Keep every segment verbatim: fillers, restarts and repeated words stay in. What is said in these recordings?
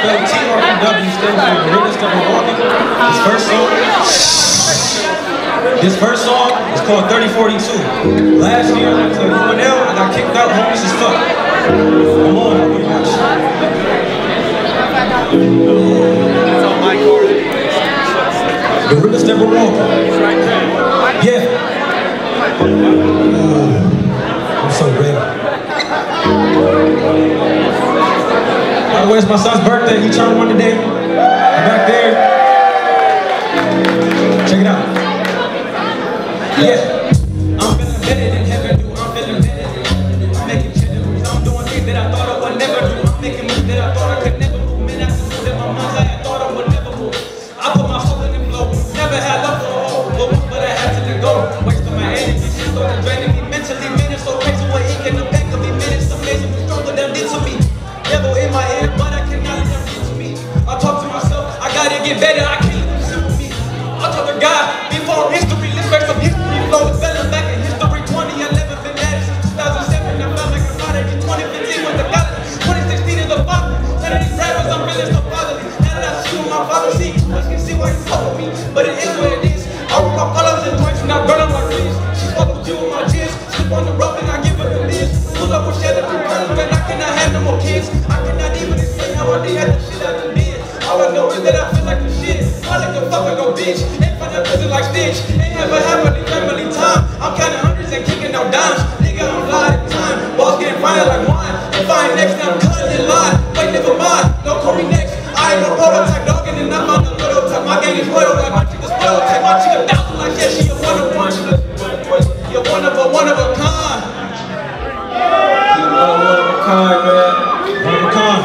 spelled T R P W, stands for Gorillas That Were Walking. This first song, this first song is called thirty forty-two. Last year, I went to U N L, I got kicked out, homeless as fuck. I'm on, pretty much. It's on my card. Gorillas That Were Walking. Yeah. Ooh, I'm so ready. By the way, it's my son's birthday. He turned one today. Back there. Check it out. Yeah. I'm feeling better than heaven do. I'm feeling better than I'm making cheddar moves. I'm doing things that I thought I would never do. I'm making moves that I thought I could never move. Man, I can move that my mind's like I thought I would never move. I put my soul in the blow. Never had love for a hoe, but I had to let go. Wasting my energy, shit started draining me mentally. Man, it's so crazy what ink in the back of me. Man, it's amazing the struggle that did to me. Devil in my head, but I cannot let them get to me. I talk to myself, I gotta get better. I can't let them sit with me. I told the God before history, let's make some history. Flow is better back in history. twenty eleven, been at it since two thousand seven. I felt like a prodigy. twenty fifteen was the college. twenty sixteen is the father. None of these rappers, I'm feeling so fatherly. Now that I see what my father see, I can see why he fuck with me. But it is what it is. I roll my colors and twice and I burn on my wrist. She follows you with my tears. Slip on the rope and I give her the list. Pull up with shed through curves, man. I cannot have no more kids. I cannot even explain how I did had the shit I done did. All I know is that I feel like the shit. I like the fuck, I go bitch. Ain't find a prison like Stitch. Ain't ever had my family time. I'm counting hundreds and kicking out dimes. Nigga, I'm fly at the time. Balls getting finer like wine. If I ain't next, now I'm cutting in line. Wait, never mind. Don't call me next. I ain't no prototype dog, and then I'm on the little type. My gang is loyal like my chick's spoiled type. My chick a thousand like yeah, she a one of one. You're one of a one of a kind. You're one of one of a kind, man. One of a kind.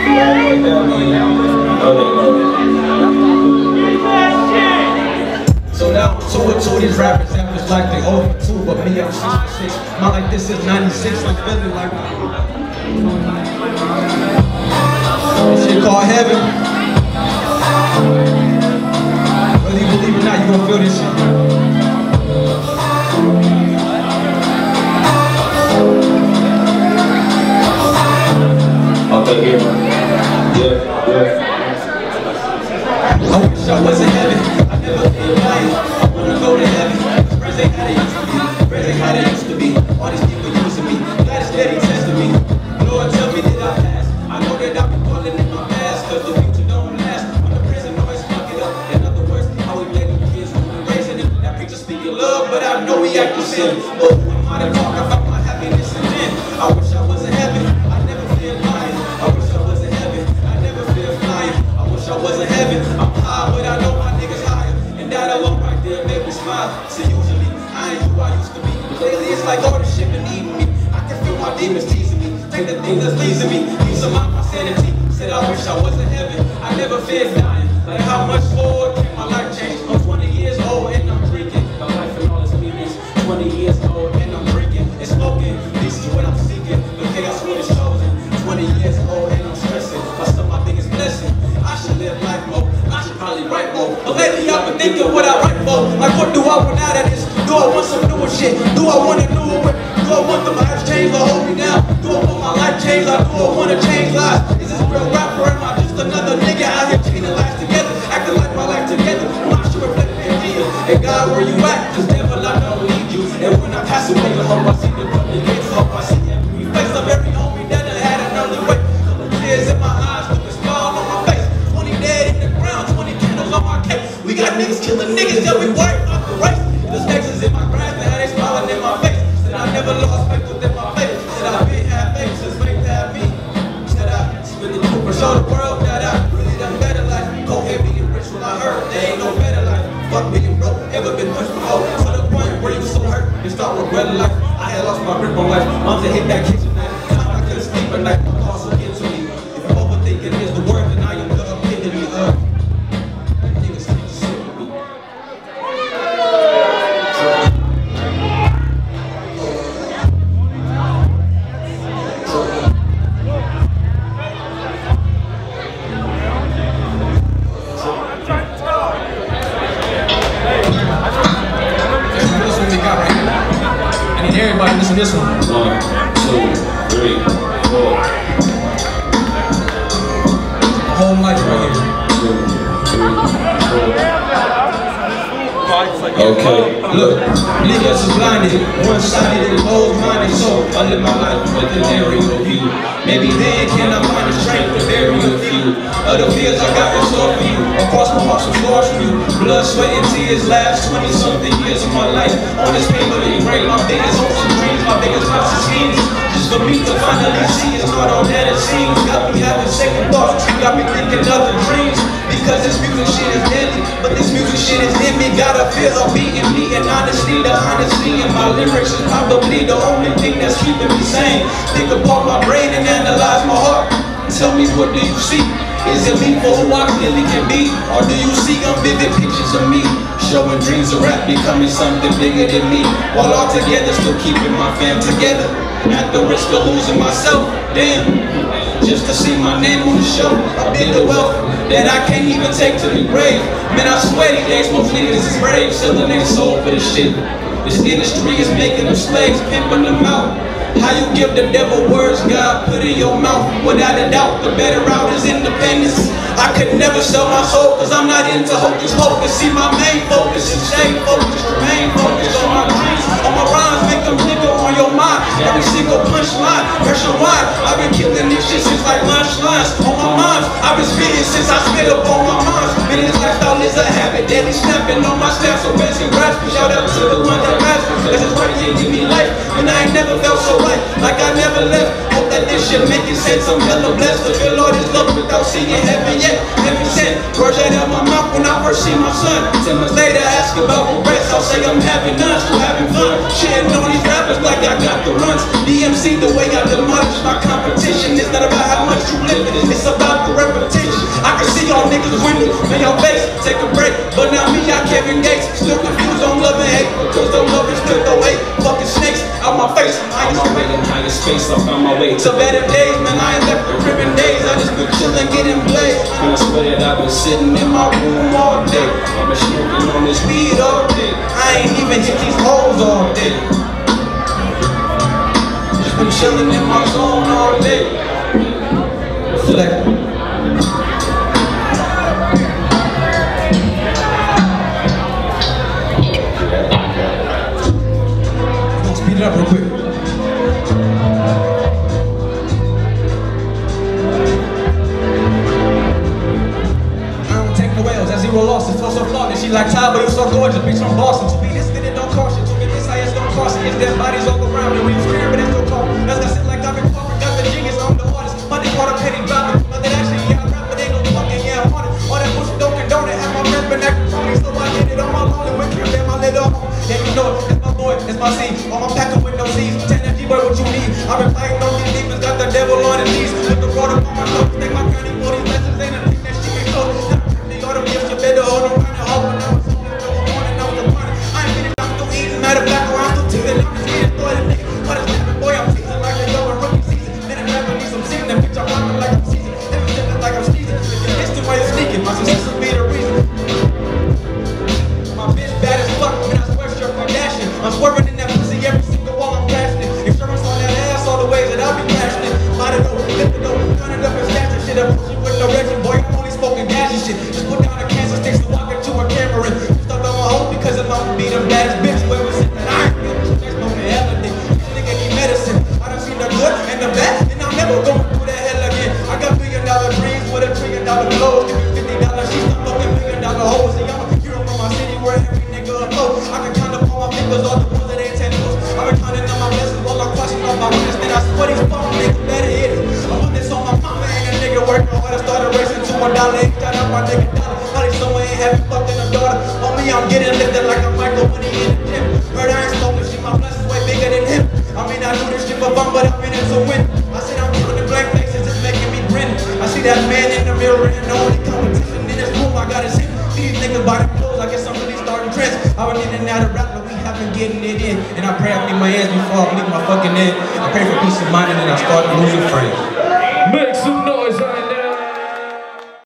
So now, two or two of these rappers average like they over two, but me I'm sixty-six. My like this is ninety-six, like feeling like this shit called heaven. Whether you believe or not, you gonna feel this shit. Okay, here. Yeah, yeah. I wish I was in heaven. I never been lying. I wanna go to heaven. Friends ain't how they used to be. Friends ain't how they used to be. All these people using me. God is steady testing me. Lord, tell me that I pass. I know that I've been falling in my past, cause the future don't last. When the prison always fuck it up. In other words, how we play the kids when we raising them. That preacher speaking love, but I know we acting sin. Oh, who am I to talk about my happiness and then? I wish I was in heaven. I never feel lying. I wish I was in heaven. I never feel flying. I wish I was in heaven. I'm high, but I know my niggas higher. And that alone right there make me smile. See, usually I ain't who I used to be. Lately it's like all the shit been eating me. I can feel my demons teasing me. Take the thing that's pleasing me. Use of my sanity. Said I wish I was in heaven. I never feared dying. Like how much more can my life change? I'm twenty years old and I'm drinking. My life and all its meanings. twenty years old and I'm drinking and smoking. This is what I'm seeking. The chaos what is chosen. twenty years old and I'm stressing. My stuff my biggest blessing. I should live life more. I should probably write more. But lately I've been thinking what I write for. Like what do I want out of this? Do I want some newer shit? Do I want a newer whip? Do I want the life change to hold me down? Do I want my life changed? Or do I want to change lives? Is this real rapper? Am I just another nigga out here chaining lives together? Acting like my life together. I'm not sure if that can be you. Hey God, where you at? Cause devil, I don't need you. And when I pass away, I hope I see the public gates. I hope I see every face of every homie that I had an early wait. Couple tears in my eyes, with a smile on my face. twenty dead in the ground, twenty candles on my cake. We got niggas killing niggas, yeah, we worried about the race. The snakes is in my grass, and how they smiling in my face. Said I never lost faith within my faith. Said I been had faith since faith had me. Said I spit the truth and show the world that I really done better life. Go ahead, being rich when I heard there ain't no better life. Fuck being broke, ever been pushed before. To the point where you so hurt, you start regretting life. I had lost my grip on life. Moms that hit that kitchen knife. Time I couldn't sleep at night. My calls will get to me. If you're overthinking is the word, then I am the epitome of. Niggas can't just sit with me. Everybody listen to this one. One, two, three, four. My whole life right here. Okay, look, niggas is blinded, one-sided and closed-minded, so I live my life with an aerial view. Maybe then can I find the strength to bury a few of the fears I got in store for you. Across my heart, some scars from you. Blood, sweat, and tears last twenty-something years of my life. On this paper, engrave my biggest hopes and dreams, my biggest plots and schemes. Just for me to finally see it's not all that it seems. Got me having second thoughts, got me thinking other dreams. Because this music shit is deadly, but this music shit is in me. Gotta feel a beating me, and honestly, the honesty in my lyrics is probably the only thing that's keeping me sane. Think apart my brain and analyze my heart. Tell me, what do you see? Is it me for who I really can be? Or do you see unvivid pictures of me? Showing dreams of rap, becoming something bigger than me. While all together, still keeping my fam together. At the risk of losing myself, damn. Just to see my name on the show, I build the wealth that I can't even take to the grave. Man, I swear these days most niggas is brave, selling their soul for this shit. This industry is making them slaves, pimping them out. How you give the devil words God put in your mouth? Without a doubt, the better route is independence. I could never sell my soul, cause I'm not into hocus pocus. See, my main focus is stay focused, remain focused on my dreams, on my rhymes, make them nigga on your mind. Every single punchline, pressure wide. I've been killing this shit since like lunch lines. On my minds, I've been spitting since I spit up on my minds. Man, this lifestyle is a habit, daily snapping on my snap. So best congrats, shout out to the one that matters. Cause it's right here, give me life, and I ain't never felt so right, like I never left. Hope that this shit making sense. I'm hella blessed to feel all this love without seeing heaven yet. Heaven sent, words right out my mouth when I first see my son. Ten months later, ask about regrets. I'll say I'm having none, still having fun. Shitting on these rappers like I got the runs. D M C the way I demolish my competition. It's not about how much you live, it's about the repetition. I can see y'all niggas winning in your face, take a break. But not me, I Kevin Gates. Still confused on love and hate, because the love is still the hate. Fucking snakes out my face. I'm already in higher space, I found my way to better days. Man, I ain't left the ribbon days. I just been chillin', getting blazed. And I swear that I've been sitting in my room all day. I've been smoking on this weed all day. I ain't even hit these hoes all day. Just been chillin' in my zone all day. Reflect. Speed it up real quick. Zero losses, so so flawless. She like Ty, but you so gorgeous. Bitch, I'm Boston. To be this good, it don't cost you. To be this high, it's don't cost you. It's dead bodies all around me. We scream, but it's no call. That's I sit like I've been talking. Got the genius, I'm the artist. Money caught a penny dropping. But that actually, yeah, I rap, but ain't no fucking, yeah, I'm on it. All that bullshit don't condone it. Have my friends been acting phony, so I did it on my lonely. When Kim let my little home. Yeah, you know it. It's my boy, it's my seed. All I'm packing with no seeds. ten F G, boy, what you need? I've been fighting on these demons. Got the devil on his knees. Put the road up on my nose. Take my county for these lessons. Ain't a thing that shit can close. All them gifts, you better hold on. Matter of fact, I'm still teasing. I'm just getting through it, nigga. What is happening, boy? I'm teasing like a yo in rookie season. Then I'm rapping me some season. Bitch, I'm rocking like I'm seasoned. Never living like I'm sneezing. If you miss the way you're sneaking, my success will be the reason. My bitch bad as fuck, man. I swear she's Kardashian. I'm swerving in that pussy every single wall I'm passing it. Insurance on that ass, all the ways that I'll be cashing it. Might it over, lift it over, turn it up and stash it shit up. Pussy with no regiment, boy. I'm only smoking gas and shit. Just put down a cancer stick so walk into a camera and stop on my home because I'm gonna be the baddest bitch. I'm getting lifted like a Michael when he in the gym. Heard I ain't smoking shit, my blessings way bigger than him. I mean, I do this shit for fun, but I've been in to win. I said I'm killing the black faces, it's making me grin. I see that man in the mirror and the only competition in this room, I got his hit. See these niggas by the clothes, I guess I'm really starting trends. I've been in and out of rap, but we haven't getting it in. And I pray I clean my hands before I bleed my fucking head. I pray for peace of mind and then I start losing friends. Make some noise.